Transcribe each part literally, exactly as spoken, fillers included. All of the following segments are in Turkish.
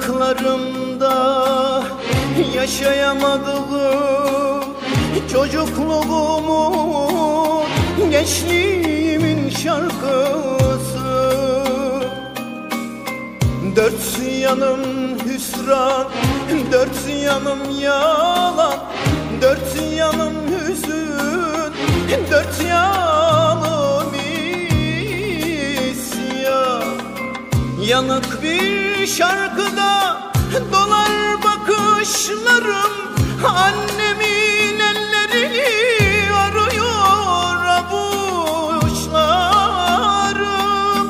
yanaklarımda yaşayamadığım çocukluğumun, gençliğimin şarkısı. Dört yanım hüsran, dört yanım yalan, dört yanım hüzün, dört yanım isyan. Yanık bir şarkıda dolar bakışlarım, annemin ellerini arıyor avuçlarım.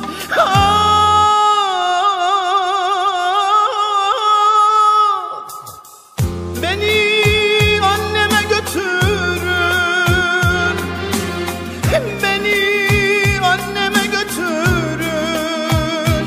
Ah, beni anneme götürün, beni anneme götürün.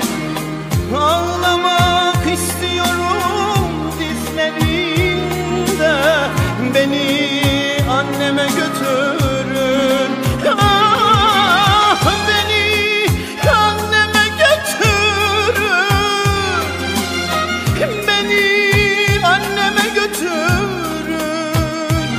Ağlamak istiyorum dizlerinde, beni anneme götürün. Ah, beni anneme götürün, beni anneme götürün.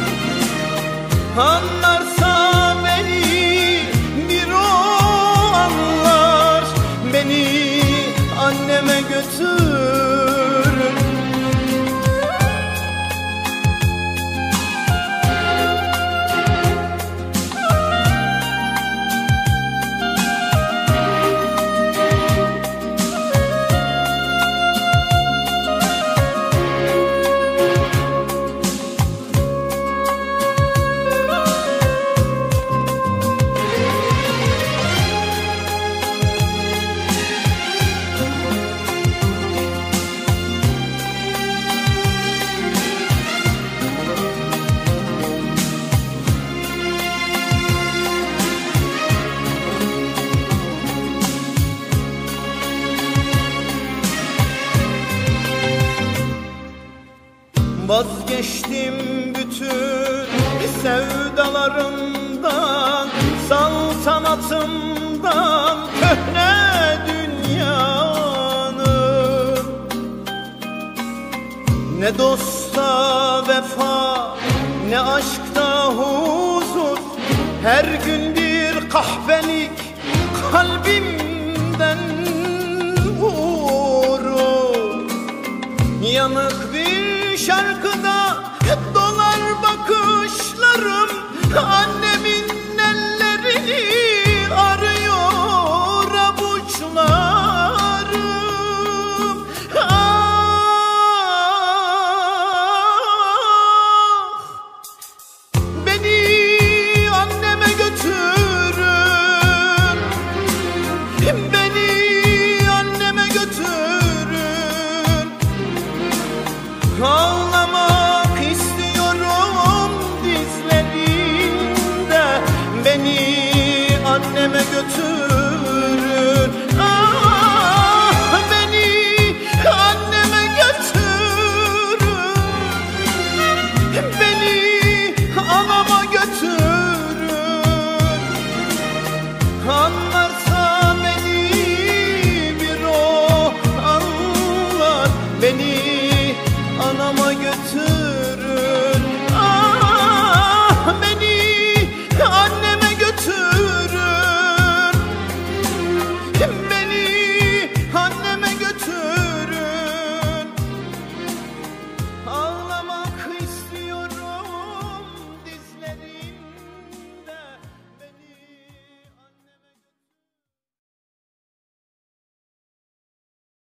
Anlarsa beni bir o anlar, beni anneme götürün. Vazgeçtim bütün sevdalarımdan, saltanatımdan, köhne dünyanın. Ne dosta vefa, ne aşkta huzur, her gün bir kahvelik kalbimden vurur. Yanık bir şarkıda dolar bakışlarım, annemin ellerini arıyor avuçlarım. Ah, beni anneme götürün, beni anneme götürün. Ağlamak istiyorum dizlerinde, beni anneme götür.